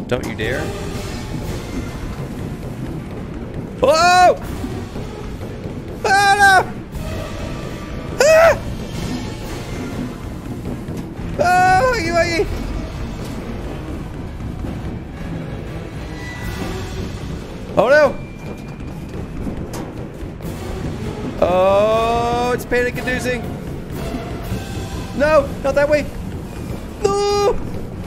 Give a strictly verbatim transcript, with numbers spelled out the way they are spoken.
Don't you dare. Whoa! Oh no! Ah! Oh, Huggy Wuggy! Oh no! Oh, it's panic inducing! No, not that way! No!